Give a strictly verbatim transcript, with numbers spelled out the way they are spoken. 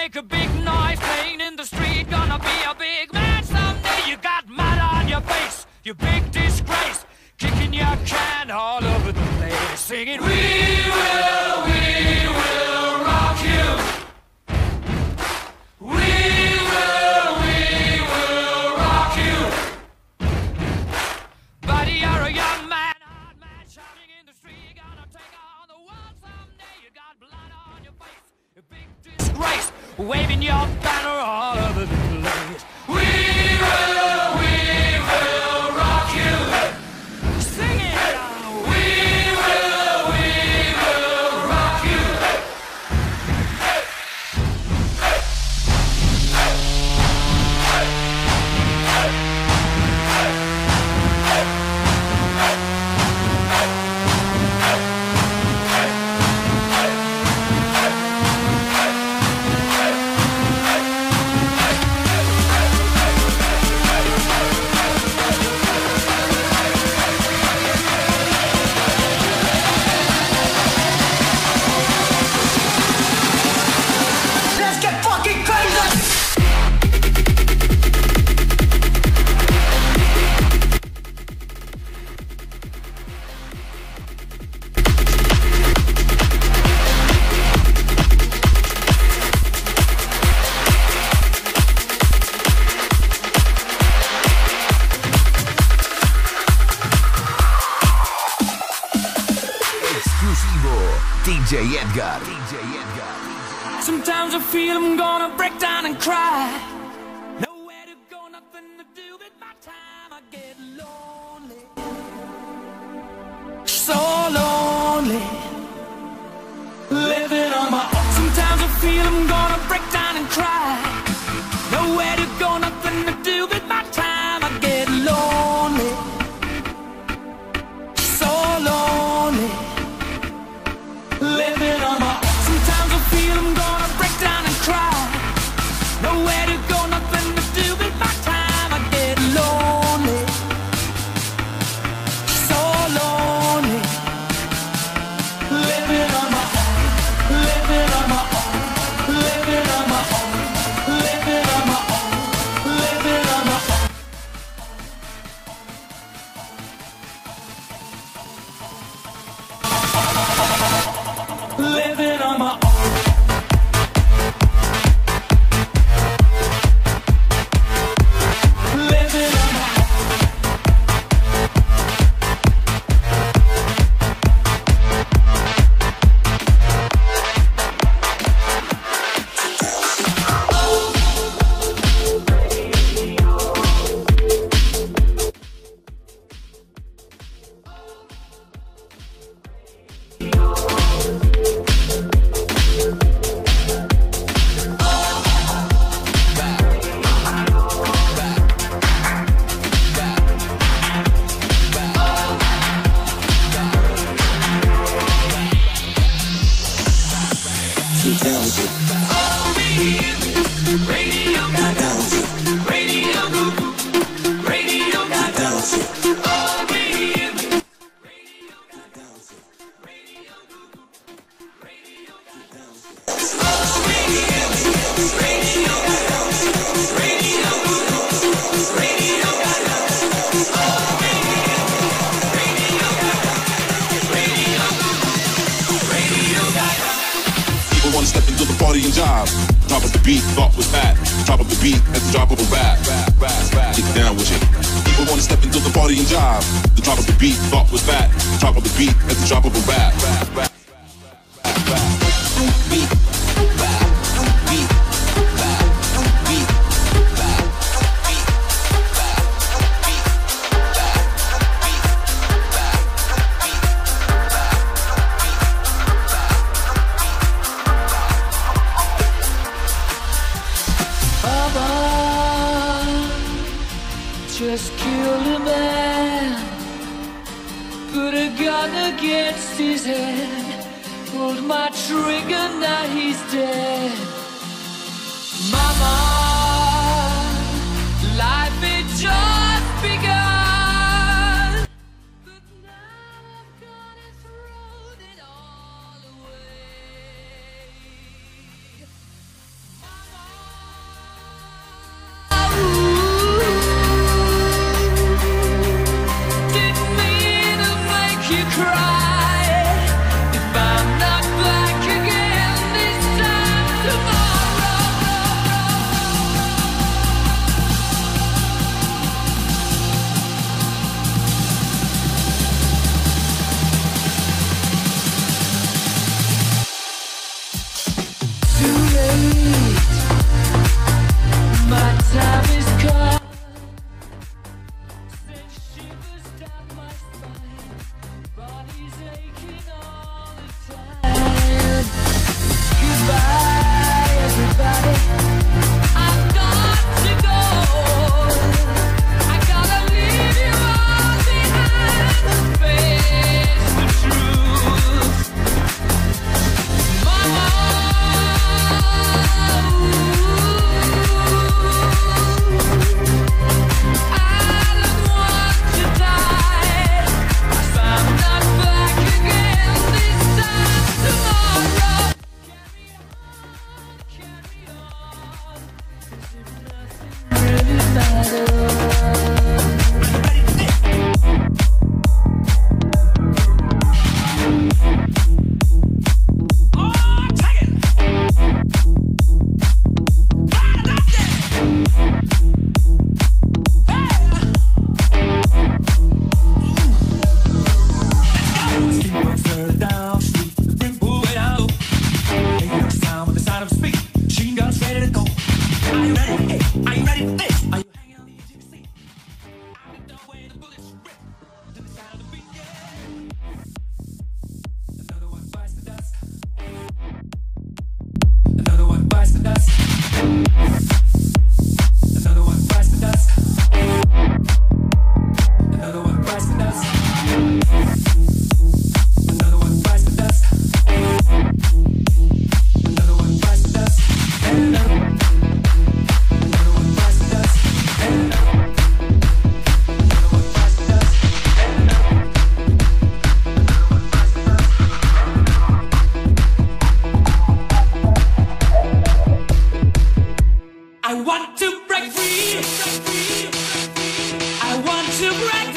make a big noise, playing in the street, gonna be a big man someday. You got mud on your face, you big disgrace, kicking your can all over the place, singing, we will, we will rock you. We will, we will rock you. Buddy, you're a young man, hard man, shouting in the street, gonna take on the world someday. You got blood on your face, a big disgrace, waving your banner all over the place. We will, we will rock you. Sing it out. We will, we will rock you. Let's get fucking crazy! Exclusivo D J Edgar. D J Edgar. Sometimes I feel I'm gonna break down and cry. Nowhere to go, nothing to do with my time. I get lonely, so lonely, living on my own. Sometimes I feel I'm gonna break down and cry. Nowhere to go, nothing to do with my time. I get lonely, so lonely, living on my own. Sometimes I feel I'm gonna break down and cry. Nowhere to go, nothing to do with my time. I get lonely, so lonely, living on my own, living on my own, living on my own, living on my own, living on my own. Living on my own. Living on my own. Job. Drop up the beat, thought was bad. Drop up the beat at the drop of a rap. Get down with it. People wanna step into the party and job. The drop of the beat, thought was bad. Drop up the beat at the drop of a rap. Beat, rap, beat, rap, beat, rap, beat, rap, beat, rap, beat, rap, beat, Baba just killed a man, put a gun against his head, pulled my trigger, now he's dead. Mama, life had just begun, but now I've gone and thrown it all away. I want to break free. I want to break